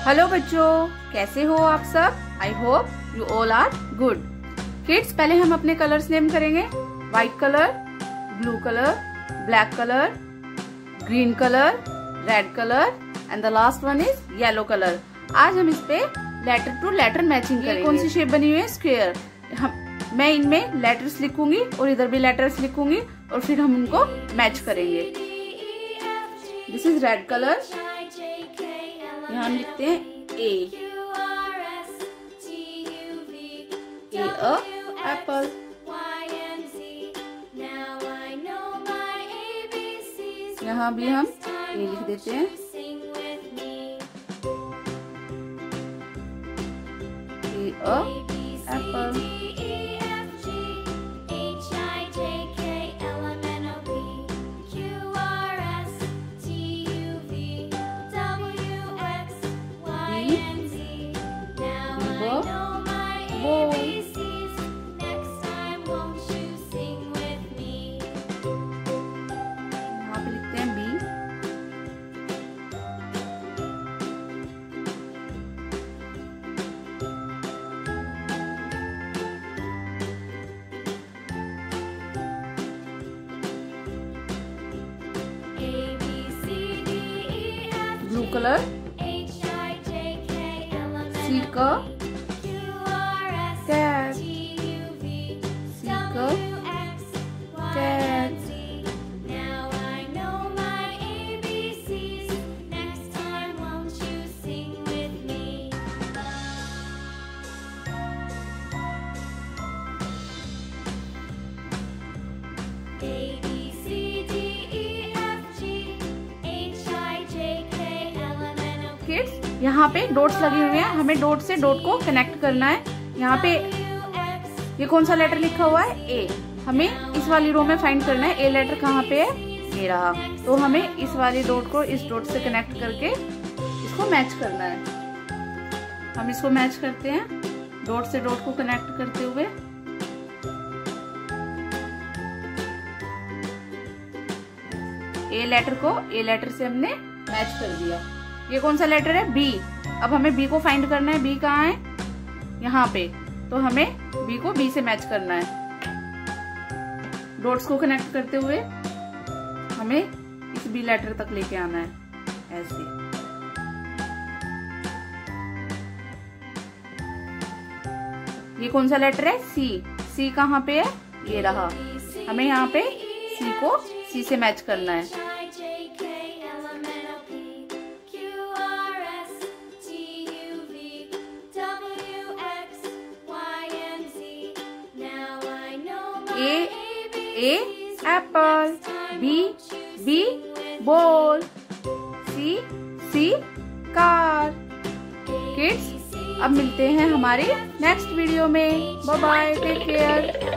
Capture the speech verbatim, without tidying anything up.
Hello बच्चों, कैसे हो आप सब? I hope you all are good. Kids, पहले हम अपने कलर्स नेम करेंगे। White colour, blue colour, black colour, green colour, red colour and the last one is yellow colour. आज हम इस पे लेटर टू लेटर मैचिंग करेंगे। कौन सी शेप बनी हुई है? स्क्वायर। हम मैं इनमें लेटर्स लिखूंगी और इधर भी लेटर्स लिखूंगी और फिर हम उनको मैच करेंगे। This is red colour. यहाँ हम लिखते हैं ए ए अ एप्पल। यहाँ भी हम ए लिख देते हैं। ए अ एप्पल। Blue colour. सी का कैट। सी का कैट। किड्स, यहाँ पे डॉट्स लगे हुए हैं, हमें डॉट से डॉट को कनेक्ट करना है। यहाँ पे ये कौन सा लेटर लिखा हुआ है? ए। हमें इस वाली रो में फाइंड करना है ए लेटर कहाँ पे है। ये रहा। तो हमें इस वाली डॉट को इस डॉट से कनेक्ट करके इसको मैच करना है। हम इसको मैच करते हैं डॉट से डॉट को कनेक्ट करते हुए। ए लेटर को ए लेटर से हमने मैच कर दिया। ये कौन सा लेटर है? बी। अब हमें बी को फाइंड करना है। बी कहाँ है? यहाँ पे। तो हमें बी को बी से मैच करना है। डॉट्स को कनेक्ट करते हुए हमें इस बी लेटर तक लेके आना है, ऐसे। ये कौन सा लेटर है? सी। सी कहाँ पे है? ये रहा। हमें यहाँ पे सी को सी से मैच करना है। A A apple, B B ball, C C car। Kids, अब मिलते हैं हमारी नेक्स्ट वीडियो में। Bye bye, take care.